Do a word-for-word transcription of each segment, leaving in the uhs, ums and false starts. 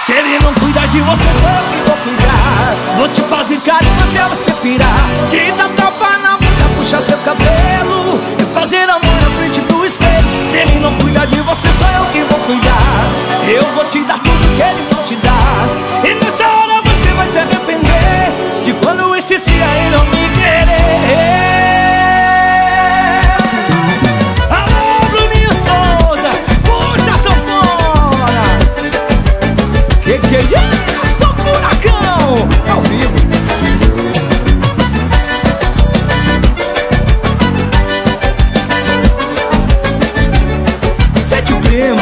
Se ele não cuida de você, sou eu que vou cuidar. Vou te fazer carinho até você pirar, te dar tapa na bunda, puxar seu cabelo e fazer amor na frente do espelho. Se ele não cuida de você, sou eu que vou cuidar. Eu vou te dar tudo que ele não te dá. E nessa hora você vai se arrepender de quando eu insistia em não me querer. Alô, Bruninho Souza, puxa a sanfona. Que que é isso, furacão? Ao vivo. Sete primo.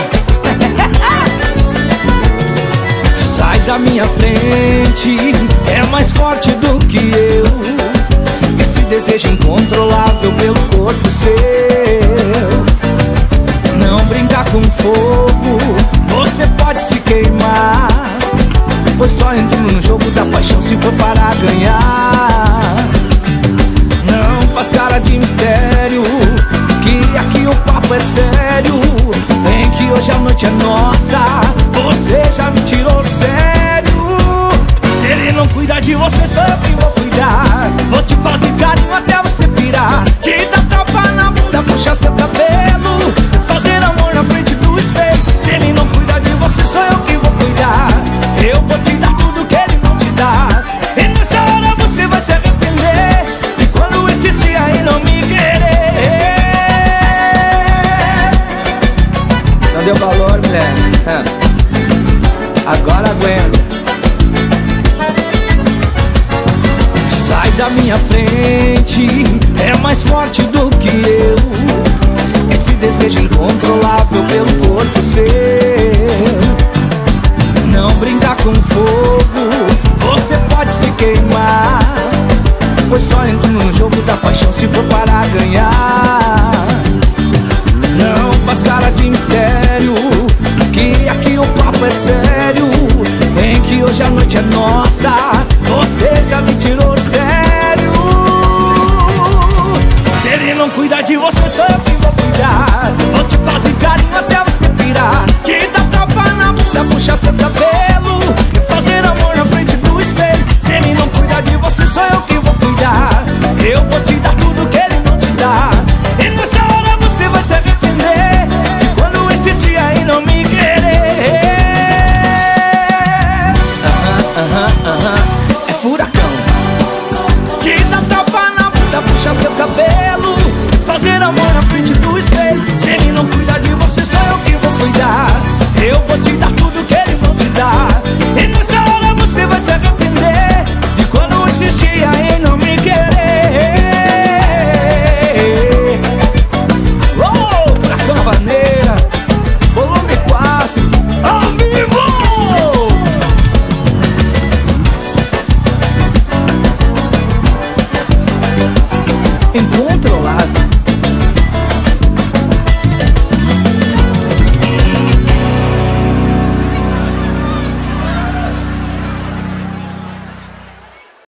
Sai da minha frente, é mais forte do que eu. Esse desejo incontrolável pelo corpo seu. Não brincar com fogo, você pode se queimar, pois só entro no jogo da paixão se for para ganhar. Não faz cara de mistério, que aqui o papo é sério. Vem que hoje a noite é nossa, você já me tirou do sério. Se ele não cuida de você, sou eu que vou cuidar. Vou te fazer carinho até você pirar, te dar tapa na bunda, puxar seu cabelo, fazer amor na frente do espelho. Se ele não cuida de você, sou eu que vou cuidar. Eu vou te dar tudo que ele não te dá. E nessa hora você vai se arrepender de quando insistia em não me querer. Não deu valor, mulher? Agora aguenta. Sai da minha frente, é mais forte do que eu. Esse desejo incontrolável pelo corpo seu. Não brincar com fogo, você pode se queimar, pois só entro no jogo da paixão se for para ganhar.